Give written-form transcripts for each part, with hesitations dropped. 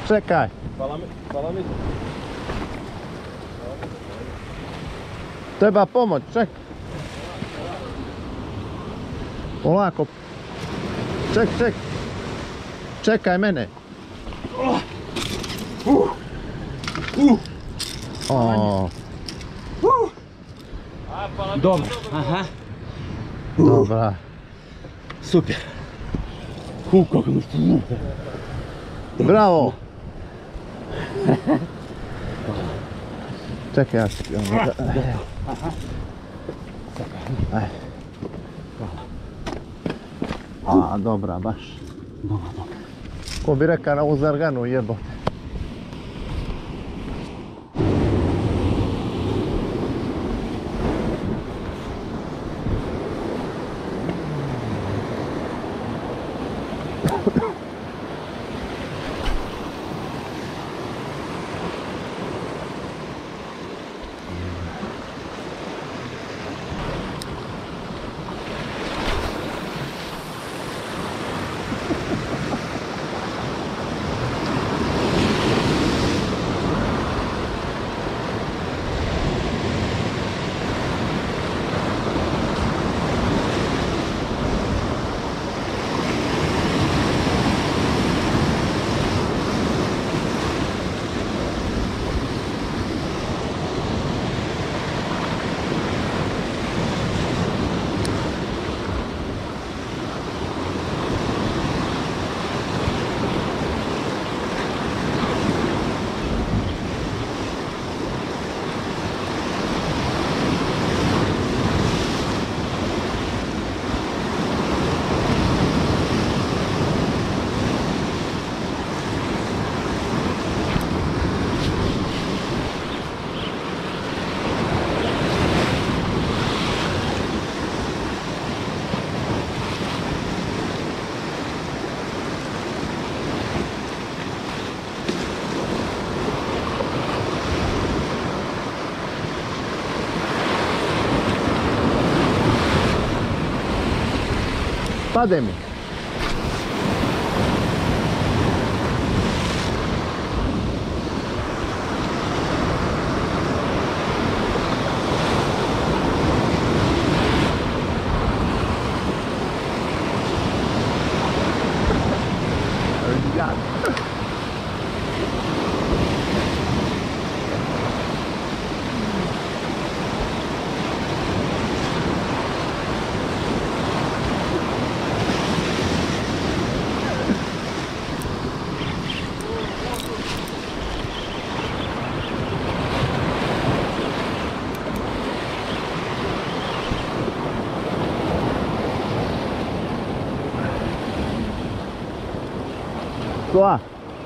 Čekaj. Hvala mi. Treba pomoć, čekaj. Polako. Ček. Čekaj mene. Dobro, aha. Dobra. Super. Kako mi Bravo. Čekaj, ja ću ti A, dobra, baš. Dobro. Ko bi rekao na ovu Zarganu jebote. Pade mi. Qua.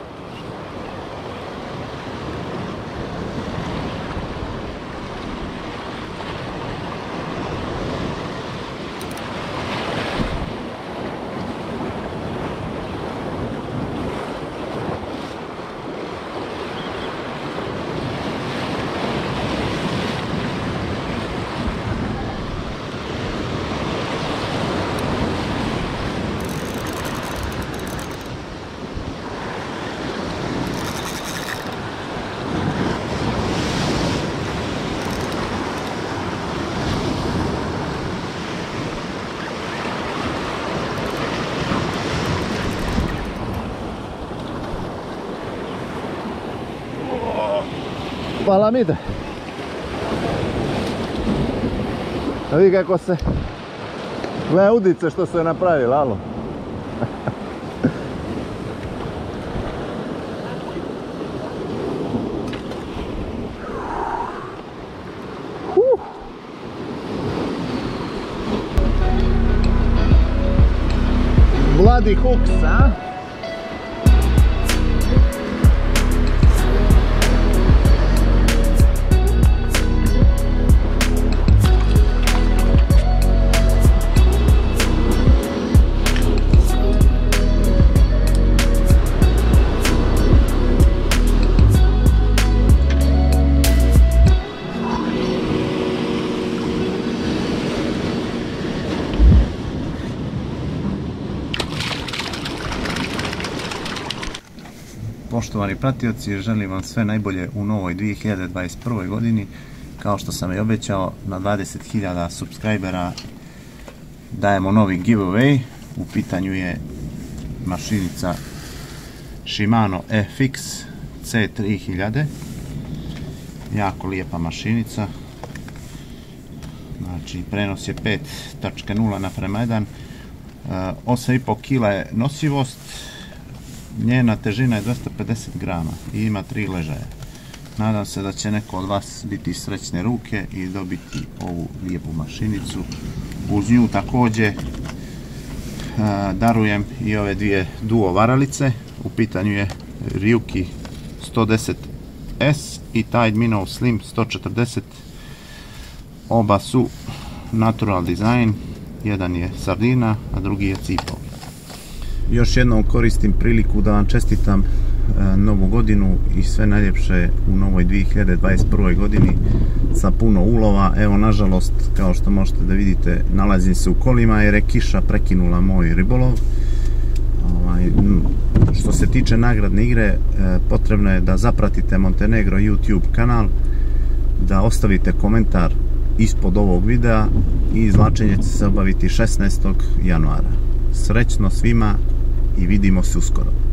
Hvala mi da. Vidi kako se gleda udice što se napravila, alo. Bloody hooks, a? Poštovani pratioci, želim vam sve najbolje u novoj 2021. godini. Kao što sam i obećao, na 20.000 subscribera dajemo novi giveaway. U pitanju je mašinica Shimano FX C3000. Jako lijepa mašinica. Znači, prenos je 5.0:1. 8,5 kg je nosivost. Njena težina je 250 grama i ima 3 ležaja. Nadam se da će neko od vas biti srećne ruke i dobiti ovu lijepu mašinicu. Uz nju također darujem i ove dvije duo varalice. U pitanju je Ryuki 110S i Tide Minnow Slim 140. Oba su natural design, jedan je sardina, a drugi je cipao. Još jednom koristim priliku da vam čestitam novu godinu i sve najljepše u novoj 2021. godini sa puno ulova. Evo, nažalost, kao što možete da vidite, nalazim se u kolima jer je kiša prekinula moj ribolov. Što se tiče nagradne igre, potrebno je da zapratite Montenegro YouTube kanal, da ostavite komentar ispod ovog videa i izvlačenje će se obaviti 16. januara. Srećno svima i vidimo se uskoro.